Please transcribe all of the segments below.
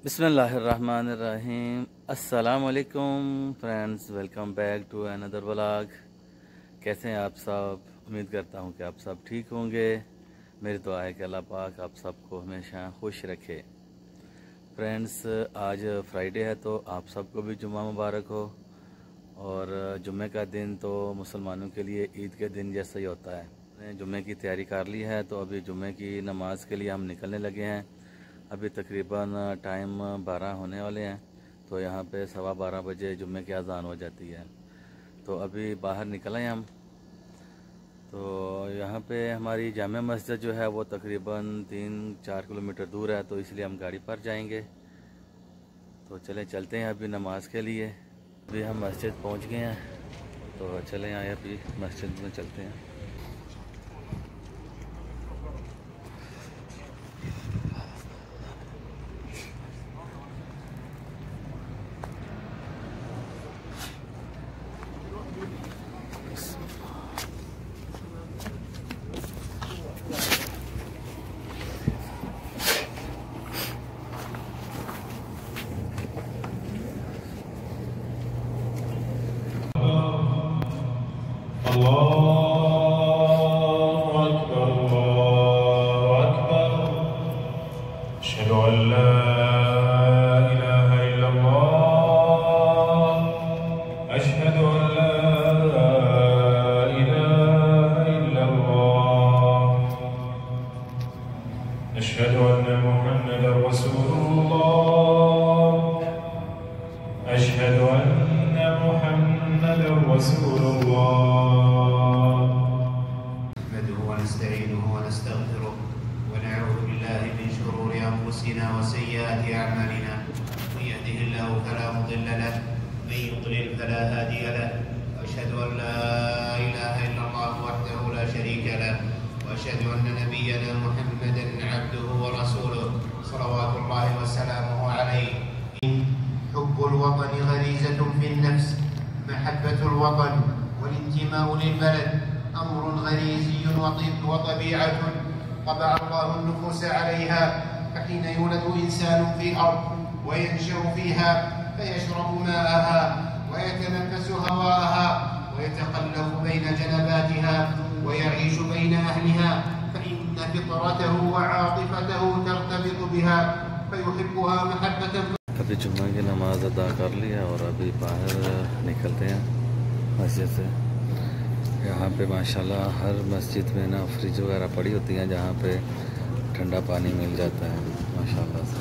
बिस्मिल्लाहिर्रहमानिर्रहीम। अस्सलामुअलैकुम friends, welcome back to another vlog. कैसे हैं आप सब? उम्मीद करता हूं कि आप सब ठीक होंगे। मेरी दुआ है कि अल्लाह पाक आप सबको हमेशा खुश रखे। फ्रेंड्स, आज फ्राइडे है तो आप सबको भी जुम्मा मुबारक हो। और जुम्मे का दिन तो मुसलमानों के लिए ईद के दिन जैसा ही होता है। जुम्मे की तैयारी कर ली है तो अभी जुम्मे की नमाज के लिए हम निकलने लगे हैं। अभी तकरीबन टाइम 12 होने वाले हैं, तो यहाँ पे 12:15 बजे जुम्मे की अज़ान हो जाती है। तो अभी बाहर निकले हैं हम। तो यहाँ पे हमारी जामे मस्जिद जो है वो तकरीबन 3-4 किलोमीटर दूर है, तो इसलिए हम गाड़ी पर जाएंगे। तो चलें चलते हैं अभी नमाज के लिए। अभी हम मस्जिद पहुँच गए हैं, तो चलें आए अभी मस्जिद में चलते हैं। وسيئات أعمالنا، من يهده الله فلا مضل له ومن يضلل فلا هادي له، وأشهد أن لا إله إلا الله وحده لا شريك له، وأشهد أن نبينا محمدا عبده ورسوله صلوات الله وسلامه عليه. حب الوطن غريزة في النفس، محبة الوطن والانتماء للبلد أمر غريزي وطبيعة طبع الله النفوس عليها. فحين يولد إنسان في الأرض وينشأ فيها فيشرب ماءها ويتنفس هواءها ويتقلب بين جنباتها ويعيش بين أهلها، فإن فطرته وعاطفته ترتبط بها فيحبها محبة. अभी जुम्मा की नमाज अदा कर लिया और अभी बाहर निकलते हैं मस्जिद से। यहाँ पे माशाल्लाह हर मस्जिद में ना फ्रिज वगैरह पड़ी होती हैं, जहाँ पे ठंडा पानी मिल जाता है माशाल्लाह से।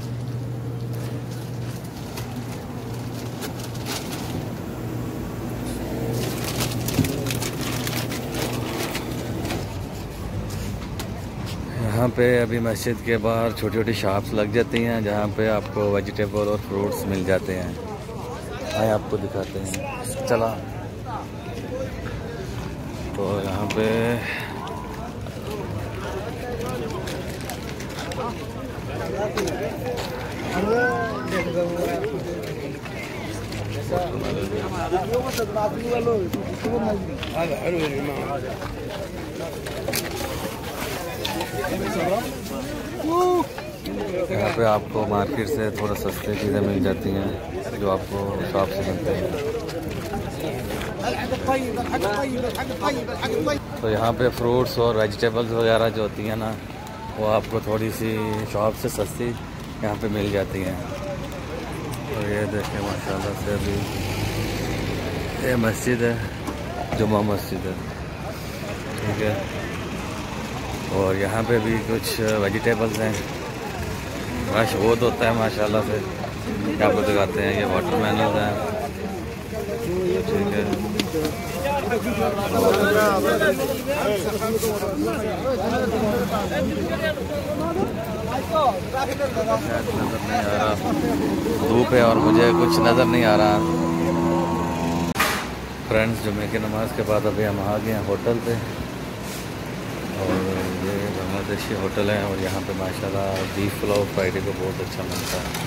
यहाँ पे अभी मस्जिद के बाहर छोटी छोटी शॉप्स लग जाती हैं, जहाँ पे आपको वेजिटेबल और फ्रूट्स मिल जाते हैं। आए आपको दिखाते हैं, चला। तो यहाँ पे यहाँ पे आपको मार्केट से थोड़ा सस्ते चीज़ें मिल जाती हैं जो आपको शॉप से मिलते हैं। तो यहाँ पे फ्रूट्स और वेजिटेबल्स वगैरह जो होती हैं ना, वो आपको थोड़ी सी शॉप से सस्ती यहाँ पे मिल जाती हैं। और ये देखें माशाल्लाह से अभी ये मस्जिद है, जुम्मा मस्जिद है, ठीक है। और यहाँ पे भी कुछ वेजिटेबल्स हैं। रश बहुत होता है माशाल्लाह से। आपको दिखाते हैं, ये वाटरमेलन हैं, ठीक है। नज़र नहीं आ रहा, धूप है और मुझे कुछ नज़र नहीं आ रहा। फ्रेंड्स, जुम्मे की नमाज के बाद अभी हम आ गए हैं होटल पे, और ये बांग्लादेशी होटल है। और यहाँ पे माशाल्लाह बीफ पुलाव फ्राइडे को बहुत अच्छा मिलता है।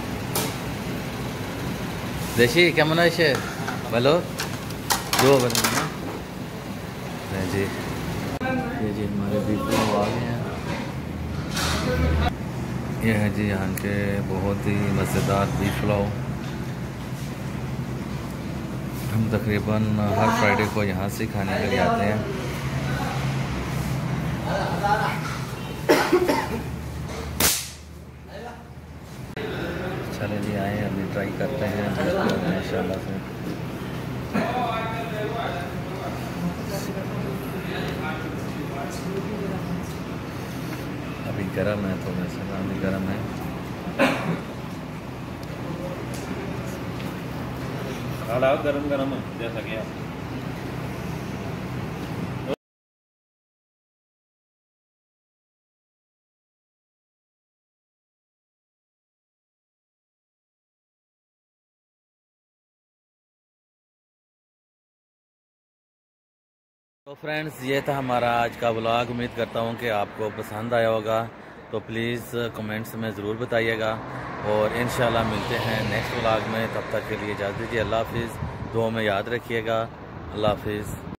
देशी क्या मना है बोलो जो बना जी। ये जी हमारे बीफ पुलाव आ गए हैं। ये है जी यहाँ के बहुत ही मज़ेदार बीफ पुलाव। हम तकरीबन हर फ्राइडे को यहाँ से खाने के लिए आते हैं। चले जी आए, अभी ट्राई करते हैं इंशाल्लाह से। अभी गर्म है, थोड़ा सा अभी गर्म है। खाना गरम गरम जैसा गया। तो फ्रेंड्स, ये था हमारा आज का व्लॉग। उम्मीद करता हूँ कि आपको पसंद आया होगा। तो प्लीज़ कमेंट्स में ज़रूर बताइएगा और इंशाल्लाह मिलते हैं नेक्स्ट व्लॉग में। तब तक के लिए इजाज़त दीजिए। अल्लाह हाफिज़। दुआ में याद रखिएगा। अल्लाह हाफिज़।